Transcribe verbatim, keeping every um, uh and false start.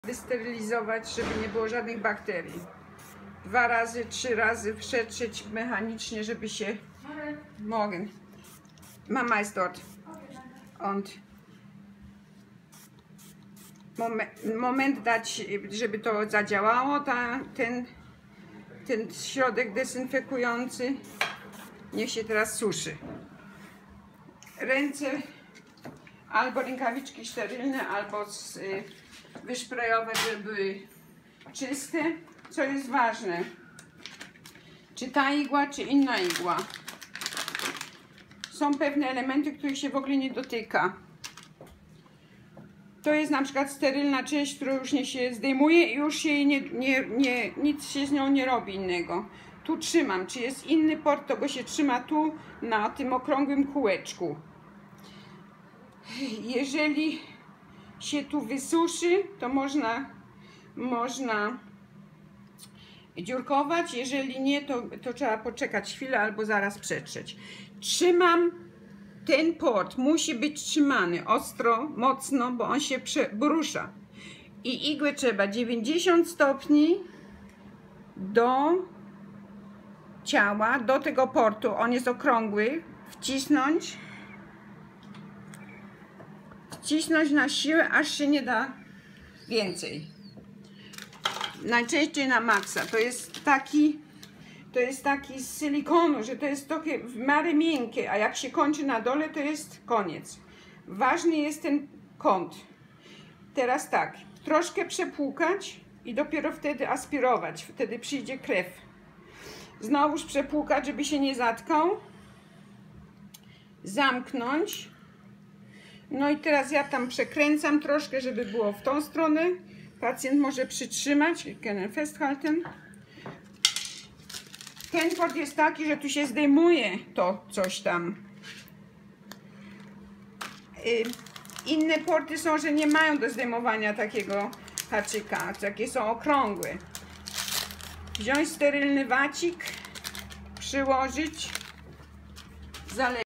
Wysterylizować, żeby nie było żadnych bakterii. Dwa razy, trzy razy przetrzeć mechanicznie, żeby się... Morgen. Mama ist dort. Und moment, moment dać, żeby to zadziałało, ta, ten, ten środek dezynfekujący. Niech się teraz suszy. Ręce albo rękawiczki sterylne, albo z, y, wyszprejować, żeby były czyste. Co jest ważne, czy ta igła, czy inna igła. Są pewne elementy, których się w ogóle nie dotyka. To jest na przykład sterylna część, która już nie się zdejmuje i już się nie, nie, nie, nic się z nią nie robi innego. Tu trzymam, czy jest inny port, to go się trzyma tu na tym okrągłym kółeczku. Jeżeli się tu wysuszy, to można, można dziurkować. Jeżeli nie, to, to trzeba poczekać chwilę albo zaraz przetrzeć. Trzymam ten port, musi być trzymany ostro, mocno, bo on się rusza. I igłę trzeba dziewięćdziesiąt stopni do ciała, do tego portu, on jest okrągły, wcisnąć. Wcisnąć na siłę, aż się nie da więcej. Najczęściej na maksa. To jest taki, to jest taki z silikonu, że to jest takie w miarę miękkie, a jak się kończy na dole, to jest koniec. Ważny jest ten kąt. Teraz tak, troszkę przepłukać i dopiero wtedy aspirować. Wtedy przyjdzie krew. Znowuż przepłukać, żeby się nie zatkał. Zamknąć. No i teraz ja tam przekręcam troszkę, żeby było w tą stronę. Pacjent może przytrzymać. Festhalten. Ten port jest taki, że tu się zdejmuje to coś tam. Inne porty są, że nie mają do zdejmowania takiego haczyka. Takie są okrągłe. Wziąć sterylny wacik, przyłożyć, zalepić.